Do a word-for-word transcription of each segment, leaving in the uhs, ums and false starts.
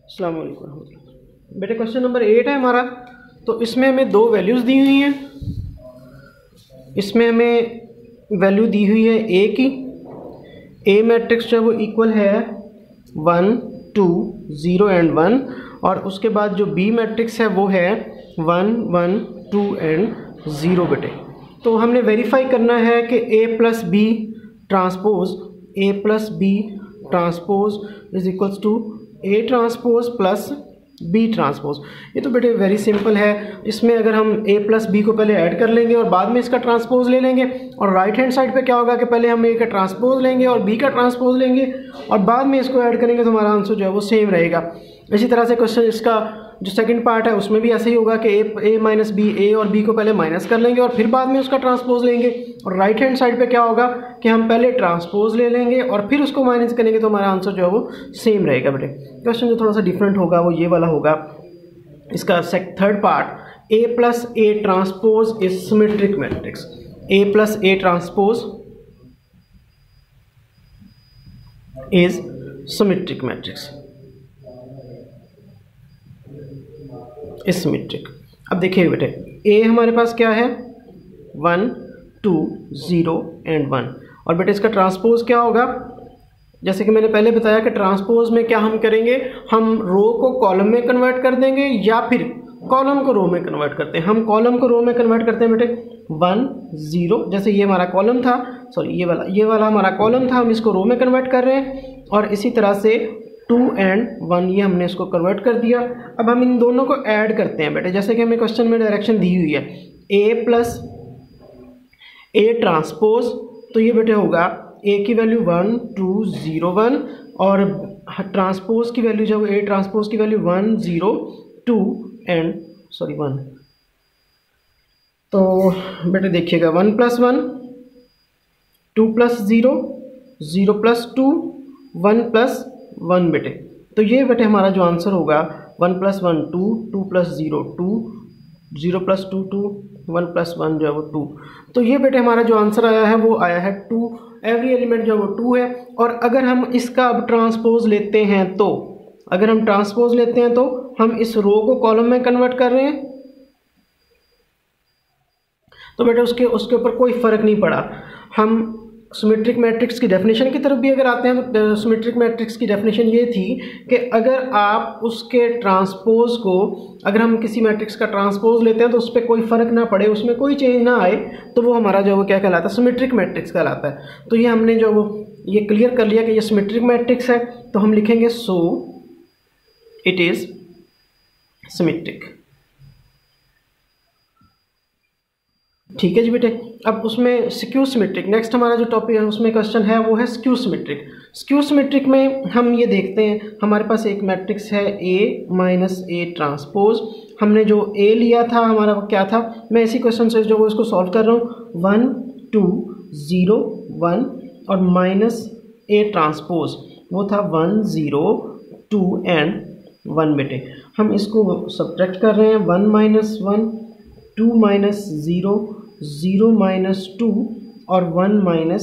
अस्सलाम वालेकुम। बेटे क्वेश्चन नंबर एट है हमारा। तो इसमें हमें दो वैल्यूज़ दी हुई हैं। इसमें हमें वैल्यू दी हुई है ए की। ए मैट्रिक्स जो वो इक्वल है one two zero and one, और उसके बाद जो बी मैट्रिक्स है वो है one one two and zero. बेटे तो हमने वेरीफाई करना है कि A plus B transpose A plus B transpose is equals to A transpose plus B transpose. ये तो बेटे वेरी सिंपल है। इसमें अगर हम ए प्लस बी को पहले ऐड कर लेंगे और बाद में इसका ट्रांसपोज ले लेंगे, और राइट हैंड साइड पे क्या होगा कि पहले हम ए का ट्रांसपोज लेंगे और बी का ट्रांसपोज लेंगे और बाद में इसको ऐड करेंगे, तो हमारा आंसर जो है वो सेम रहेगा। इसी तरह से क्वेश्चन इसका जो सेकंड पार्ट है उसमें भी ऐसे ही होगा कि ए ए माइनस बी, ए और बी को पहले माइनस कर लेंगे और फिर बाद में उसका ट्रांसपोज लेंगे, और राइट हैंड साइड पे क्या होगा कि हम पहले ट्रांसपोज ले लेंगे और फिर उसको माइनस करेंगे, तो हमारा आंसर जो है वो सेम रहेगा। बेटे क्वेश्चन जो थोड़ा सा डिफरेंट होगा वो ये वाला होगा। इसका third part, A plus A transpose is symmetric matrix. A plus A transpose is symmetric matrix symmetric. अब देखिए बेटे ए हमारे पास क्या है one two zero and one, और बेटे इसका ट्रांसपोज क्या होगा, जैसे कि मैंने पहले बताया कि ट्रांसपोज में क्या हम करेंगे, हम रो को कॉलम में कन्वर्ट कर देंगे या फिर कॉलम को रो में कन्वर्ट करते हैं। हम कॉलम को रो में कन्वर्ट करते हैं बेटे वन ज़ीरो, जैसे ये हमारा कॉलम था, सॉरी ये वाला ये वाला हमारा कॉलम था, हम इसको रो में कन्वर्ट कर रहे हैं, और इसी तरह से टू एंड वन ये हमने इसको कन्वर्ट कर दिया। अब हम इन दोनों को ऐड करते हैं बेटे, जैसे कि हमें क्वेश्चन में डायरेक्शन दी हुई है ए प्लस ए ट्रांसपोज, तो ये बेटे होगा ए की value one two zero one और ट्रांसपोज की वैल्यू जो ए ट्रांसपोज की value one zero two and sorry one. तो बेटे देखिएगा one plus one, two plus zero, zero plus two, one plus one. बेटे तो ये बेटे हमारा जो आंसर होगा one plus one two, two plus zero two, zero plus two two, one plus one जो है वो टू। तो ये बेटे हमारा जो आंसर आया है वो आया है टू। एवरी एलिमेंट जो है वो टू है। और अगर हम इसका अब ट्रांसपोज लेते हैं तो अगर हम ट्रांसपोज लेते हैं तो हम इस रो को कॉलम में कन्वर्ट कर रहे हैं, तो बेटे उसके उसके ऊपर कोई फ़र्क नहीं पड़ा। हम सिमेट्रिक मैट्रिक्स की डेफिनेशन की तरफ भी अगर आते हैं तो सिमेट्रिक मैट्रिक्स की डेफिनेशन ये थी कि अगर आप उसके ट्रांसपोज को अगर हम किसी मैट्रिक्स का ट्रांसपोज लेते हैं तो उस पर कोई फ़र्क ना पड़े, उसमें कोई चेंज ना आए, तो वो हमारा जो वो क्या कहलाता है, सिमेट्रिक मैट्रिक्स कहलाता है। तो ये हमने जो वो ये क्लियर कर लिया कि ये सिमेट्रिक मैट्रिक्स है, तो हम लिखेंगे सो इट इज़ सिमेट्रिक। ठीक है जी बेटे। अब उसमें स्क्यू सिमेट्रिक, नेक्स्ट हमारा जो टॉपिक है उसमें क्वेश्चन है वो है स्क्यू सिमेट्रिक। स्क्यू सिमेट्रिक में हम ये देखते हैं हमारे पास एक मैट्रिक्स है ए माइनस ए ट्रांसपोज। हमने जो ए लिया था हमारा वो क्या था, मैं इसी क्वेश्चन से जो वो इसको सॉल्व कर रहा हूँ, वन टू ज़ीरो वन और माइनस ए ट्रांसपोज वो था one zero two and one. बेटे हम इसको सब्ट्रैक्ट कर रहे हैं, one minus one, two minus zero, zero minus two और वन माइनस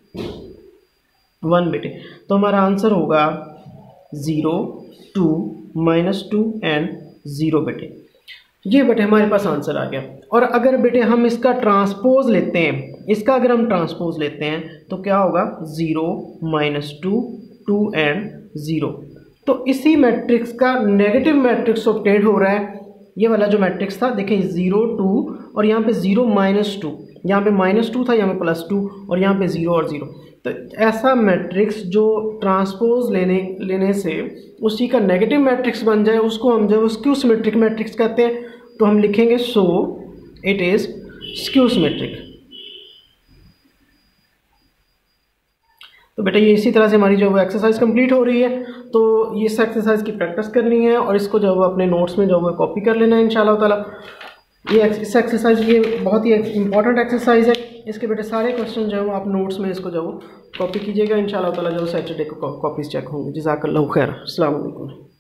वन। बेटे तो हमारा आंसर होगा zero two minus two and zero. बेटे ये बेटे हमारे पास आंसर आ गया। और अगर बेटे हम इसका ट्रांसपोज लेते हैं, इसका अगर हम ट्रांसपोज लेते हैं तो क्या होगा, zero minus two, two and zero. तो इसी मैट्रिक्स का नेगेटिव मैट्रिक्स ऑब्टेन हो रहा है। ये वाला जो मैट्रिक्स था देखें ज़ीरो टू और यहाँ पे ज़ीरो माइनस टू, यहाँ पे माइनस टू था, यहाँ पे प्लस टू और यहाँ पे ज़ीरो और ज़ीरो। तो ऐसा मैट्रिक्स जो ट्रांसपोज लेने लेने से उसी का नेगेटिव मैट्रिक्स बन जाए उसको हम जो स्क्यू सिमेट्रिक मैट्रिक्स कहते हैं। तो हम लिखेंगे so it is skew symmetric. तो बेटा ये इसी तरह से हमारी जो वो एक्सरसाइज कंप्लीट हो रही है। तो ये इस एक्सरसाइज की प्रैक्टिस करनी है और इसको जो वो अपने नोट्स में जो वो कॉपी कर लेना है इंशाल्लाह ताला। ये इस एक्सरसाइज ये बहुत ही इंपॉर्टेंट एक्सरसाइज है। इसके बेटे सारे क्वेश्चन जो है वो आप नोट्स में इसको जो वो कॉपी कीजिएगा इंशाल्लाह ताला। जो सैटरडे को कॉपीज़ चेक होंगे। जज़ाकल्लाहु खैर। अस्सलाम वालेकुम।